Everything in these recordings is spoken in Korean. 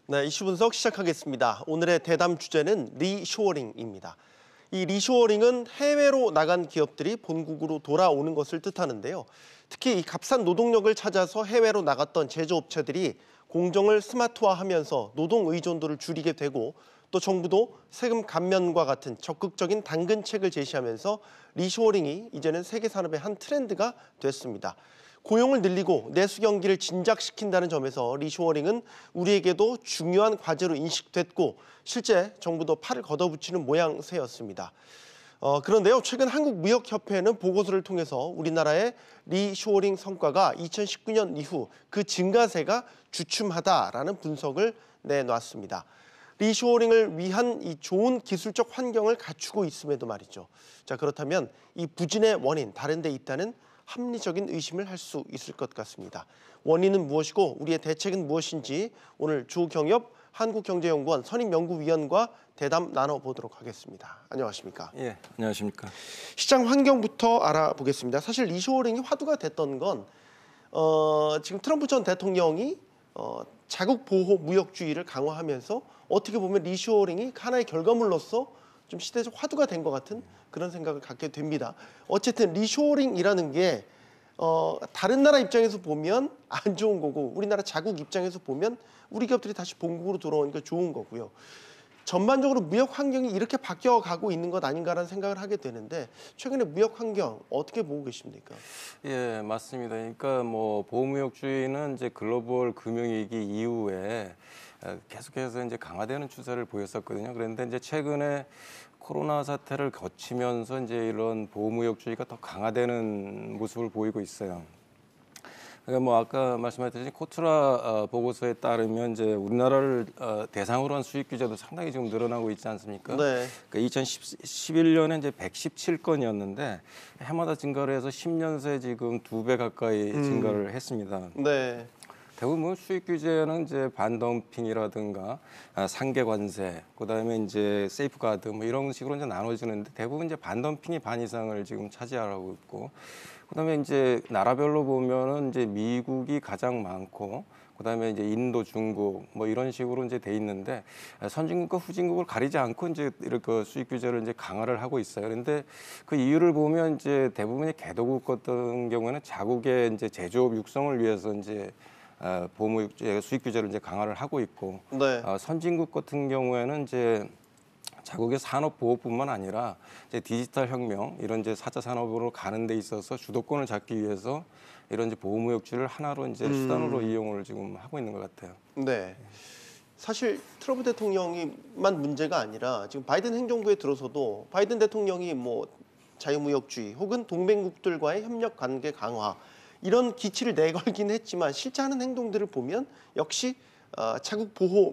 네, 이슈 분석 시작하겠습니다. 오늘의 대담 주제는 리쇼어링입니다. 이 리쇼어링은 해외로 나간 기업들이 본국으로 돌아오는 것을 뜻하는데요. 특히 이 값싼 노동력을 찾아서 해외로 나갔던 제조업체들이 공정을 스마트화하면서 노동 의존도를 줄이게 되고 또 정부도 세금 감면과 같은 적극적인 당근책을 제시하면서 리쇼어링이 이제는 세계 산업의 한 트렌드가 됐습니다. 고용을 늘리고 내수 경기를 진작시킨다는 점에서 리쇼어링은 우리에게도 중요한 과제로 인식됐고 실제 정부도 팔을 걷어붙이는 모양새였습니다. 그런데요, 최근 한국무역협회는 보고서를 통해서 우리나라의 리쇼어링 성과가 2019년 이후 그 증가세가 주춤하다라는 분석을 내놨습니다. 리쇼어링을 위한 이 좋은 기술적 환경을 갖추고 있음에도 말이죠. 자, 그렇다면 이 부진의 원인 다른 데 있다는 합리적인 의심을 할 수 있을 것 같습니다. 원인은 무엇이고 우리의 대책은 무엇인지 오늘 조경엽 한국경제연구원 선임연구위원과 대담 나눠보도록 하겠습니다. 안녕하십니까? 예, 안녕하십니까? 시장 환경부터 알아보겠습니다. 사실 리쇼어링이 화두가 됐던 건 지금 트럼프 전 대통령이 자국 보호 무역주의를 강화하면서 어떻게 보면 리쇼어링이 하나의 결과물로서 좀 시대적 화두가 된 것 같은 그런 생각을 갖게 됩니다. 어쨌든 리쇼어링이라는 게 다른 나라 입장에서 보면 안 좋은 거고 우리나라 자국 입장에서 보면 우리 기업들이 다시 본국으로 돌아오니까 좋은 거고요. 전반적으로 무역 환경이 이렇게 바뀌어가고 있는 것 아닌가라는 생각을 하게 되는데 최근에 무역 환경 어떻게 보고 계십니까? 예, 맞습니다. 그러니까 뭐 보호무역주의는 이제 글로벌 금융위기 이후에 계속해서 이제 강화되는 추세를 보였었거든요. 그런데 이제 최근에 코로나 사태를 거치면서 이제 이런 보호무역주의가 더 강화되는 모습을 보이고 있어요. 그러니까 뭐 아까 말씀하셨듯이 코트라 보고서에 따르면 이제 우리나라를 대상으로 한 수입 규제도 상당히 지금 늘어나고 있지 않습니까? 네. 그러니까 2011년에 이제 117건이었는데 해마다 증가를 해서 10년 새 지금 2배 가까이 증가를 했습니다. 네. 대부분 수입 규제는 이제 반덤핑이라든가 상계 관세, 그다음에 이제 세이프가드 뭐 이런 식으로 이제 나눠지는데 대부분 이제 반덤핑이 반 이상을 지금 차지하고 있고, 그다음에 이제 나라별로 보면은 이제 미국이 가장 많고, 그다음에 이제 인도, 중국 뭐 이런 식으로 이제 돼 있는데 선진국과 후진국을 가리지 않고 이제 이렇게 수입 규제를 이제 강화를 하고 있어요. 그런데 그 이유를 보면 이제 대부분의 개도국 같은 경우에는 자국의 이제 제조업 육성을 위해서 이제 보호무역 수입 규제를 이제 강화를 하고 있고, 네. 선진국 같은 경우에는 이제 자국의 산업 보호뿐만 아니라 이제 디지털 혁명 이런 이제 4차 산업으로 가는 데 있어서 주도권을 잡기 위해서 이런 이제 보호무역주를 하나로 이제 수단으로 이용을 지금 하고 있는 것 같아요. 네. 사실 트럼프 대통령이만 문제가 아니라 지금 바이든 행정부에 들어서도 바이든 대통령이 뭐 자유무역주의 혹은 동맹국들과의 협력 관계 강화 이런 기치를 내걸긴 했지만 실제 하는 행동들을 보면 역시 자국 보호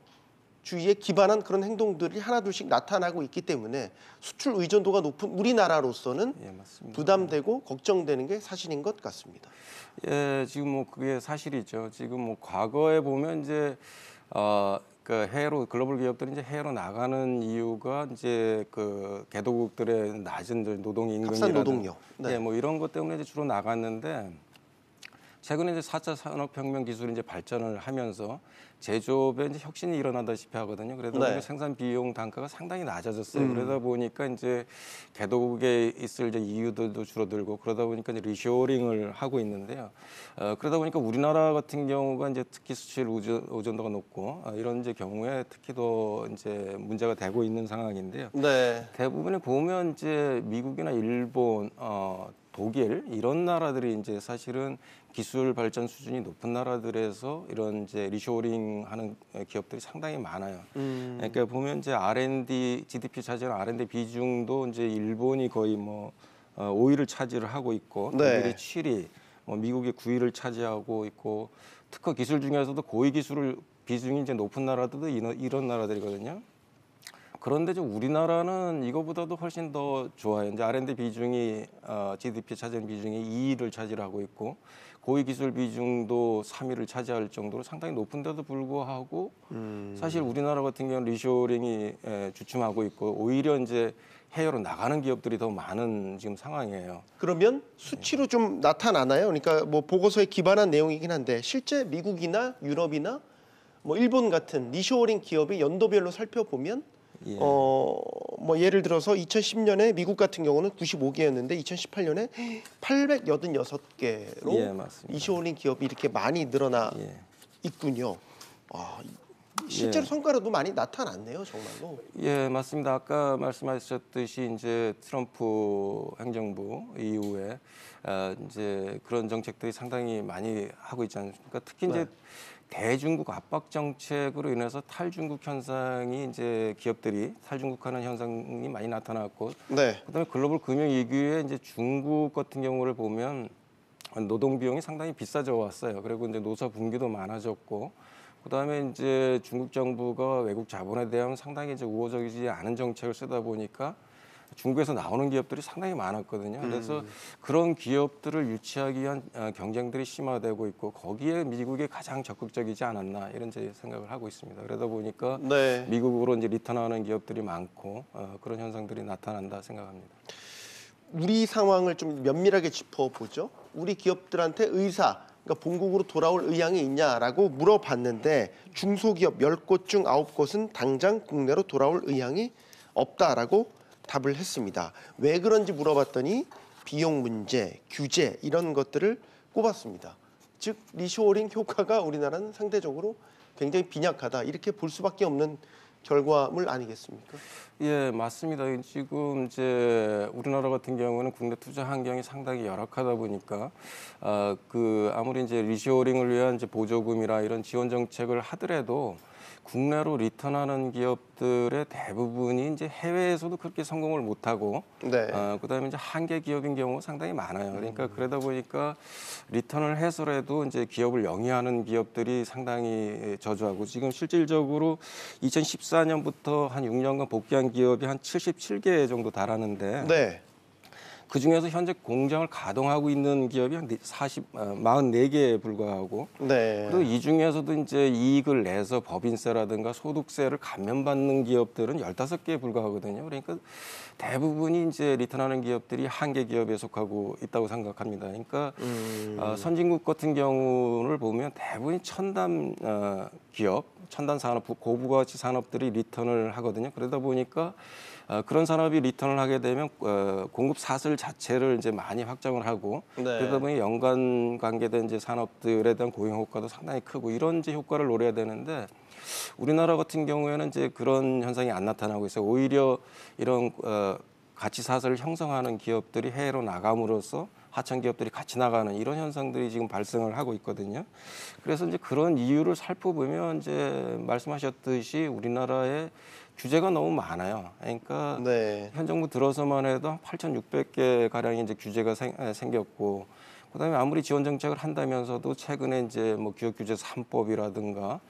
무역주의에 기반한 그런 행동들이 하나둘씩 나타나고 있기 때문에 수출 의존도가 높은 우리나라로서는 예, 맞습니다. 부담되고 걱정되는 게 사실인 것 같습니다. 예, 지금 뭐 그게 사실이죠. 지금 뭐 과거에 보면 이제 그 해외로 글로벌 기업들이 이제 해외로 나가는 이유가 이제 그 개도국들의 낮은 노동 값싼 임금이라든 노동력. 네. 예, 뭐 이런 것 때문에 이제 주로 나갔는데 최근에 이제 4차 산업혁명 기술이 이제 발전을 하면서 제조업에 이제 혁신이 일어나다시피 하거든요. 그러다 보니까 네. 생산 비용 단가가 상당히 낮아졌어요. 그러다 보니까 이제 개도국에 있을 이제 이유들도 줄어들고 그러다 보니까 이제 리쇼어링을 하고 있는데요. 그러다 보니까 우리나라 같은 경우가 이제 특히 수출 의존도가 높고 이런 이제 경우에 특히 더 이제 문제가 되고 있는 상황인데요. 네. 대부분에 보면 이제 미국이나 일본, 독일 이런 나라들이 이제 사실은 기술 발전 수준이 높은 나라들에서 이런 이제 리쇼어링 하는 기업들이 상당히 많아요. 그러니까 보면 이제 R&D, GDP 차지하는 R&D 비중도 이제 일본이 거의 뭐 5위를 차지를 하고 있고, 네. 독일이 7위, 뭐 미국이 9위를 차지하고 있고, 특허 기술 중에서도 고위 기술 비중이 이제 높은 나라들도 이런 나라들이거든요. 그런데 좀 우리나라는 이거보다도 훨씬 더 좋아요. 이제 R&D 비중이 GDP 차지하는 비중이 2위를 차지하고 있고 고위 기술 비중도 3위를 차지할 정도로 상당히 높은데도 불구하고 사실 우리나라 같은 경우는 리쇼어링이 주춤하고 있고 오히려 이제 해외로 나가는 기업들이 더 많은 지금 상황이에요. 그러면 수치로 좀 나타나나요? 그러니까 뭐 보고서에 기반한 내용이긴 한데 실제 미국이나 유럽이나 뭐 일본 같은 리쇼어링 기업의 연도별로 살펴보면 예. 뭐 예를 들어서 2010년에 미국 같은 경우는 95개였는데 2018년에 886개로 예, 맞습니다. 리쇼어링 기업이 이렇게 많이 늘어나 예. 있군요. 아, 실제로 예. 성과로도 많이 나타났네요, 정말로. 예, 맞습니다. 아까 말씀하셨듯이 이제 트럼프 행정부 이후에 이제 그런 정책들이 상당히 많이 하고 있지 않습니까? 특히 이제 네. 대중국 압박 정책으로 인해서 탈중국 현상이 이제 기업들이 탈중국하는 현상이 많이 나타났고, 네. 그다음에 글로벌 금융 위기에 이제 중국 같은 경우를 보면 노동 비용이 상당히 비싸져 왔어요. 그리고 이제 노사 분규도 많아졌고, 그다음에 이제 중국 정부가 외국 자본에 대한 상당히 이제 우호적이지 않은 정책을 쓰다 보니까 중국에서 나오는 기업들이 상당히 많았거든요. 그래서 그런 기업들을 유치하기 위한 경쟁들이 심화되고 있고, 거기에 미국이 가장 적극적이지 않았나 이런 제 생각을 하고 있습니다. 그러다 보니까 네. 미국으로 이제 리턴하는 기업들이 많고 그런 현상들이 나타난다 생각합니다. 우리 상황을 좀 면밀하게 짚어보죠. 우리 기업들한테 그러니까 본국으로 돌아올 의향이 있냐라고 물어봤는데 중소기업 10곳 중 9곳은 당장 국내로 돌아올 의향이 없다라고 답을 했습니다. 왜 그런지 물어봤더니 비용 문제, 규제 이런 것들을 꼽았습니다. 즉 리쇼어링 효과가 우리나라는 상대적으로 굉장히 빈약하다 이렇게 볼 수밖에 없는 결과물 아니겠습니까? 예, 맞습니다. 지금 이제 우리나라 같은 경우는 국내 투자 환경이 상당히 열악하다 보니까 아무리 이제 리쇼어링을 위한 이제 보조금이라 이런 지원 정책을 하더라도 국내로 리턴하는 기업들의 대부분이 이제 해외에서도 그렇게 성공을 못하고, 네. 그다음에 이제 한계 기업인 경우가 상당히 많아요. 그러니까 그러다 보니까 리턴을 해서라도 이제 기업을 영위하는 기업들이 상당히 저조하고, 지금 실질적으로 2014년부터 한 6년간 복귀한 기업이 한 77개 정도 달하는데, 네. 그 중에서 현재 공장을 가동하고 있는 기업이 한 44개에 불과하고, 네. 그리고 이 중에서도 이제 이익을 내서 법인세라든가 소득세를 감면받는 기업들은 15개에 불과하거든요. 그러니까 대부분이 이제 리턴하는 기업들이 한계 기업에 속하고 있다고 생각합니다. 그러니까 선진국 같은 경우를 보면 대부분이 첨단 기업, 첨단 산업, 고부가치 산업들이 리턴을 하거든요. 그러다 보니까 그런 산업이 리턴을 하게 되면 공급 사슬 자체를 이제 많이 확장을 하고, 네. 그러다 보니 연관 관계된 이제 산업들에 대한 고용 효과도 상당히 크고 이런 이제 효과를 노려야 되는데, 우리나라 같은 경우에는 이제 그런 현상이 안 나타나고 있어요. 오히려 이런 가치 사슬을 형성하는 기업들이 해외로 나감으로써 하청 기업들이 같이 나가는 이런 현상들이 지금 발생을 하고 있거든요. 그래서 이제 그런 이유를 살펴보면 이제 말씀하셨듯이 우리나라의 규제가 너무 많아요. 그러니까 네. 현 정부 들어서만 해도 8,600개 가량의 이제 규제가 생겼고, 그다음에 아무리 지원 정책을 한다면서도 최근에 이제 뭐 기업 규제 3법이라든가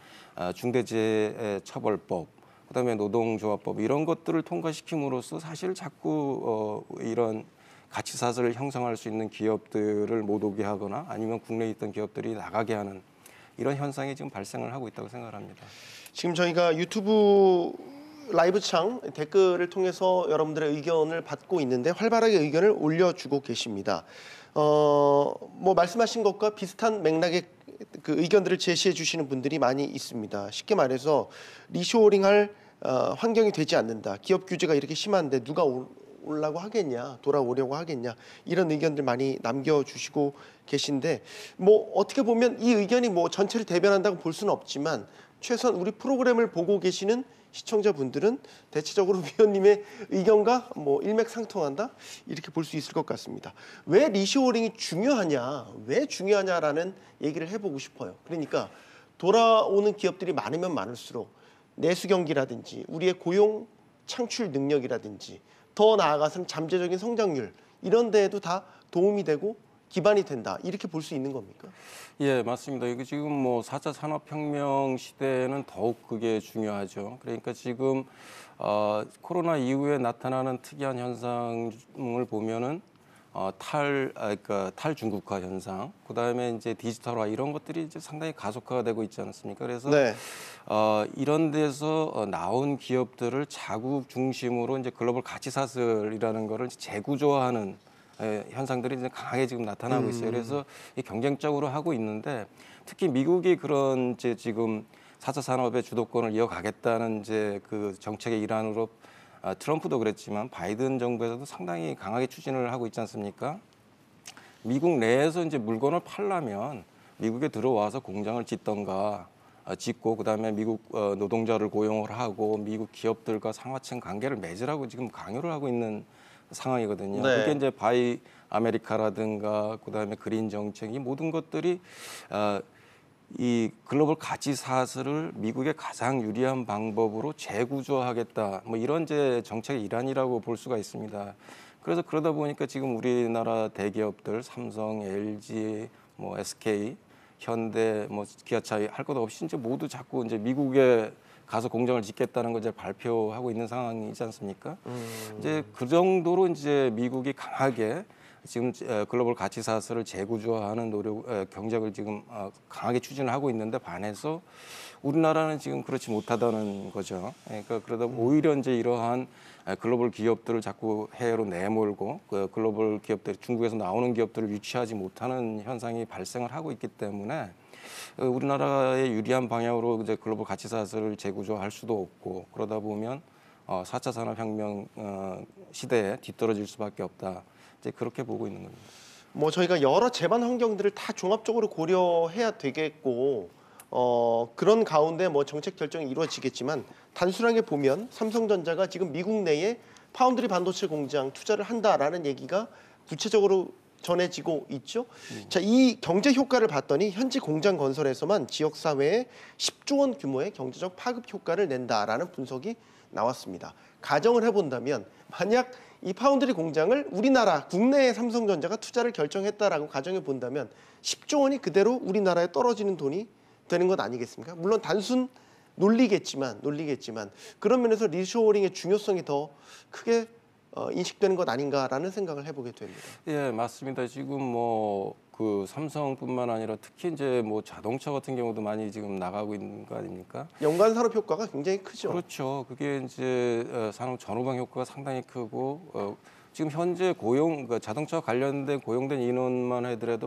중대재해처벌법, 그다음에 노동조합법 이런 것들을 통과시킴으로써 사실 자꾸 이런 가치 사슬을 형성할 수 있는 기업들을 못 오게 하거나 아니면 국내에 있던 기업들이 나가게 하는 이런 현상이 지금 발생을 하고 있다고 생각합니다. 지금 저희가 유튜브 라이브 창 댓글을 통해서 여러분들의 의견을 받고 있는데 활발하게 의견을 올려주고 계십니다. 뭐 말씀하신 것과 비슷한 맥락의 그 의견들을 제시해 주시는 분들이 많이 있습니다. 쉽게 말해서 리쇼어링할 환경이 되지 않는다. 기업 규제가 이렇게 심한데 누가 오려고 하겠냐, 돌아오려고 하겠냐 이런 의견들 많이 남겨주시고 계신데, 뭐 어떻게 보면 이 의견이 뭐 전체를 대변한다고 볼 수는 없지만 최소한 우리 프로그램을 보고 계시는 시청자분들은 대체적으로 위원님의 의견과 뭐 일맥상통한다 이렇게 볼 수 있을 것 같습니다. 왜 리쇼어링이 중요하냐, 왜 중요하냐라는 얘기를 해보고 싶어요. 그러니까 돌아오는 기업들이 많으면 많을수록 내수 경기라든지 우리의 고용 창출 능력이라든지 더 나아가서는 잠재적인 성장률 이런 데에도 다 도움이 되고 기반이 된다 이렇게 볼 수 있는 겁니까? 예, 맞습니다. 이게 지금 뭐 4차 산업혁명 시대에는 더욱 그게 중요하죠. 그러니까 지금 코로나 이후에 나타나는 특이한 현상을 보면은 그러니까 탈중국화 현상, 그다음에 이제 디지털화 이런 것들이 이제 상당히 가속화가 되고 있지 않습니까? 그래서 네. 이런 데서 나온 기업들을 자국 중심으로 이제 글로벌 가치 사슬이라는 거를 재구조화하는 현상들이 이제 강하게 지금 나타나고 있어요. 그래서 경쟁적으로 하고 있는데, 특히 미국이 그런 이제 지금 4차 산업의 주도권을 이어가겠다는 이제 그 정책의 일환으로 트럼프도 그랬지만 바이든 정부에서도 상당히 강하게 추진을 하고 있지 않습니까? 미국 내에서 이제 물건을 팔려면 미국에 들어와서 공장을 짓던가 짓고 그다음에 미국 노동자를 고용을 하고 미국 기업들과 상하층 관계를 맺으라고 지금 강요를 하고 있는 상황이거든요. 네. 그게 이제 바이 아메리카라든가 그다음에 그린 정책 이 모든 것들이 이 글로벌 가치 사슬을 미국의 가장 유리한 방법으로 재구조하겠다. 뭐 이런 이제 정책의 일환이라고 볼 수가 있습니다. 그래서 그러다 보니까 지금 우리나라 대기업들 삼성, LG, 뭐 SK, 현대, 뭐 기아차 할 것 없이 이제 모두 자꾸 이제 미국에 가서 공장을 짓겠다는 걸 이제 발표하고 있는 상황이지 않습니까? 이제 그 정도로 이제 미국이 강하게 지금 글로벌 가치 사슬을 재구조하는 노력, 경쟁을 지금 강하게 추진을 하고 있는데 반해서 우리나라는 지금 그렇지 못하다는 거죠. 그러니까 그러다 오히려 이제 이러한 글로벌 기업들을 자꾸 해외로 내몰고 그 글로벌 기업들, 중국에서 나오는 기업들을 유치하지 못하는 현상이 발생을 하고 있기 때문에 우리나라의 유리한 방향으로 이제 글로벌 가치 사슬을 재구조할 수도 없고 그러다 보면 4차 산업혁명 시대에 뒤떨어질 수밖에 없다. 이제 그렇게 보고 있는 겁니다. 뭐 저희가 여러 제반 환경들을 다 종합적으로 고려해야 되겠고 그런 가운데 뭐 정책 결정이 이루어지겠지만 단순하게 보면 삼성전자가 지금 미국 내에 파운드리 반도체 공장 투자를 한다라는 얘기가 구체적으로 전해지고 있죠. 자, 이 경제 효과를 봤더니 현지 공장 건설에서만 지역 사회에 10조 원 규모의 경제적 파급 효과를 낸다라는 분석이 나왔습니다. 가정을 해본다면 만약 이 파운드리 공장을 우리나라 국내의 삼성전자가 투자를 결정했다라고 가정해 본다면 10조 원이 그대로 우리나라에 떨어지는 돈이 되는 것 아니겠습니까? 물론 단순 논리겠지만 그런 면에서 리쇼어링의 중요성이 더 크게 인식되는 것 아닌가라는 생각을 해보게 됩니다. 예, 맞습니다. 지금 뭐 그 삼성뿐만 아니라 특히 이제 뭐 자동차 같은 경우도 많이 지금 나가고 있는 거 아닙니까? 연관 산업 효과가 굉장히 크죠. 그렇죠. 그게 이제 산업 전후방 효과가 상당히 크고 지금 현재 그러니까 자동차 관련된 고용된 인원만 하더라도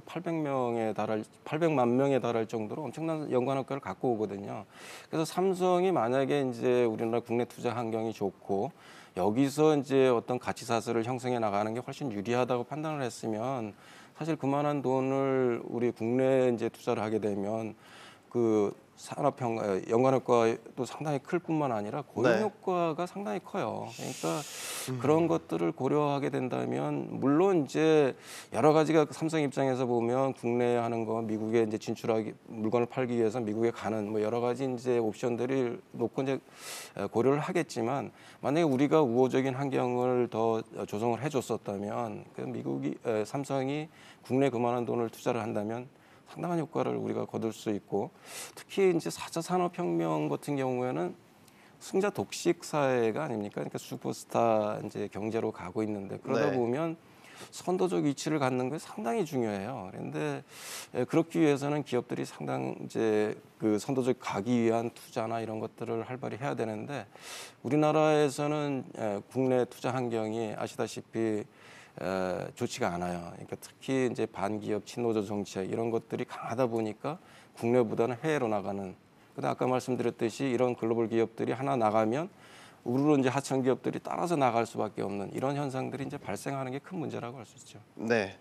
800만 명에 달할 정도로 엄청난 연관 효과를 갖고 오거든요. 그래서 삼성이 만약에 이제 우리나라 국내 투자 환경이 좋고 여기서 이제 어떤 가치 사슬을 형성해 나가는 게 훨씬 유리하다고 판단을 했으면 사실 그만한 돈을 우리 국내에 이제 투자를 하게 되면 그 연관 효과도 상당히 클 뿐만 아니라 고용 효과가 상당히 커요. 그러니까 그런 것들을 고려하게 된다면 물론 이제 여러 가지가 삼성 입장에서 보면 국내에 하는 거 미국에 이제 진출하기 물건을 팔기 위해서 미국에 가는 뭐 여러 가지 이제 옵션들을 놓고 이제 고려를 하겠지만 만약에 우리가 우호적인 환경을 더 조성을 해줬었다면 그 삼성이 국내 그만한 돈을 투자를 한다면 상당한 효과를 우리가 거둘 수 있고 특히 이제 4차 산업혁명 같은 경우에는 승자 독식 사회가 아닙니까? 그러니까 슈퍼스타 이제 경제로 가고 있는데 그러다 보면 선도적 위치를 갖는 게 상당히 중요해요. 그런데 그렇기 위해서는 기업들이 상당 이제 그 선도적 가기 위한 투자나 이런 것들을 활발히 해야 되는데 우리나라에서는 국내 투자 환경이 아시다시피 좋지가 않아요. 그러니까 특히 이제 반기업 친노조 정책 이런 것들이 강하다 보니까 국내보다는 해외로 나가는. 근데 아까 말씀드렸듯이 이런 글로벌 기업들이 하나 나가면 우르르 이제 하청 기업들이 따라서 나갈 수밖에 없는 이런 현상들이 이제 발생하는 게 큰 문제라고 할 수 있죠. 네.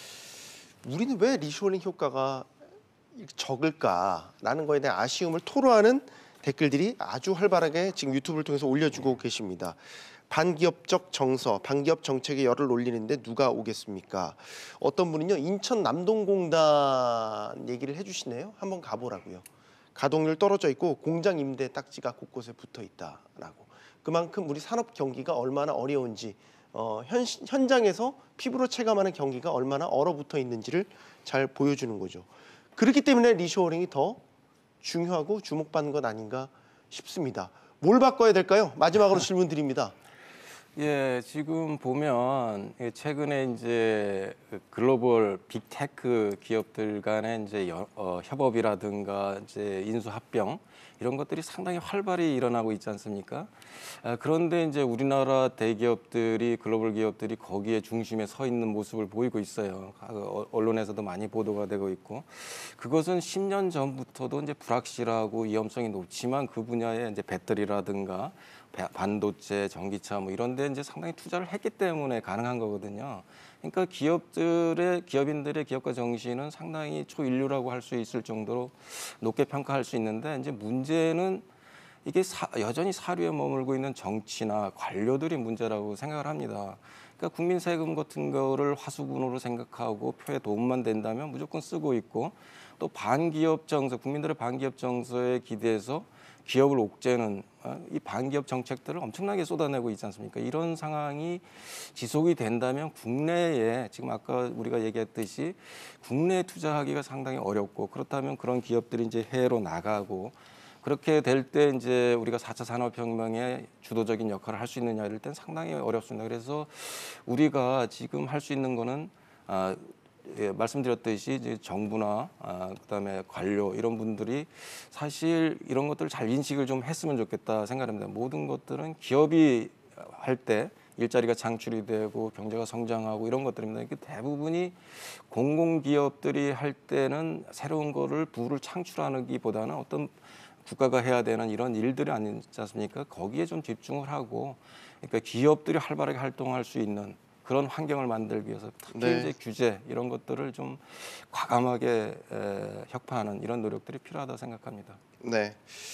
우리는 왜 리쇼어링 효과가 적을까라는 거에 대한 아쉬움을 토로하는 댓글들이 아주 활발하게 지금 유튜브를 통해서 올려주고 계십니다. 반기업적 정서, 반기업 정책에 열을 올리는데 누가 오겠습니까? 어떤 분은요, 인천 남동공단 얘기를 해주시네요. 한번 가보라고요. 가동률 떨어져 있고 공장 임대 딱지가 곳곳에 붙어 있다라고. 그만큼 우리 산업 경기가 얼마나 어려운지, 현장에서 피부로 체감하는 경기가 얼마나 얼어붙어 있는지를 잘 보여주는 거죠. 그렇기 때문에 리쇼어링이 더 중요하고 주목받는 것 아닌가 싶습니다. 뭘 바꿔야 될까요? 마지막으로 질문 드립니다. 예, 지금 보면 최근에 이제 글로벌 빅테크 기업들 간의 이제 협업이라든가 이제 인수 합병 이런 것들이 상당히 활발히 일어나고 있지 않습니까? 그런데 이제 우리나라 대기업들이 글로벌 기업들이 거기에 중심에 서 있는 모습을 보이고 있어요. 언론에서도 많이 보도가 되고 있고 그것은 10년 전부터도 이제 불확실하고 위험성이 높지만 그 분야에 이제 배터리라든가 반도체, 전기차 뭐 이런 데 이제 상당히 투자를 했기 때문에 가능한 거거든요. 그러니까 기업인들의 기업가 정신은 상당히 초인류라고 할 수 있을 정도로 높게 평가할 수 있는데 이제 문제는 이게 여전히 사류에 머물고 있는 정치나 관료들이 문제라고 생각을 합니다. 그러니까 국민 세금 같은 거를 화수분으로 생각하고 표에 도움만 된다면 무조건 쓰고 있고 또 반기업 정서, 국민들의 반기업 정서에 기대해서 기업을 옥죄는 이 반기업 정책들을 엄청나게 쏟아내고 있지 않습니까? 이런 상황이 지속이 된다면 국내에 지금 아까 우리가 얘기했듯이 국내에 투자하기가 상당히 어렵고 그렇다면 그런 기업들이 이제 해외로 나가고 그렇게 될 때 이제 우리가 4차 산업혁명의 주도적인 역할을 할 수 있느냐 이럴 땐 상당히 어렵습니다. 그래서 우리가 지금 할 수 있는 거는 예, 말씀드렸듯이 이제 정부나 그다음에 관료 이런 분들이 사실 이런 것들을 잘 인식을 좀 했으면 좋겠다 생각합니다. 모든 것들은 기업이 할 때 일자리가 창출이 되고 경제가 성장하고 이런 것들입니다. 대부분이 공공기업들이 할 때는 새로운 거를 부를 창출하기보다는 어떤 국가가 해야 되는 이런 일들이 아니지 않습니까? 거기에 좀 집중을 하고 그러니까 기업들이 활발하게 활동할 수 있는 그런 환경을 만들기 위해서 특히 네. 이제 규제 이런 것들을 좀 과감하게 혁파하는 이런 노력들이 필요하다고 생각합니다. 네.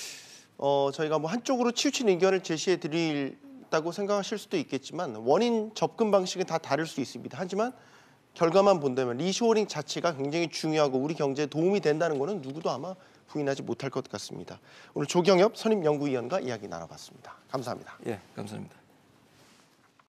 저희가 뭐 한쪽으로 치우친 의견을 제시해 드린다고 생각하실 수도 있겠지만 원인 접근 방식은 다 다를 수 있습니다. 하지만 결과만 본다면 리쇼어링 자체가 굉장히 중요하고 우리 경제에 도움이 된다는 것은 누구도 아마 부인하지 못할 것 같습니다. 오늘 조경엽 선임연구위원과 이야기 나눠봤습니다. 감사합니다. 예, 감사합니다.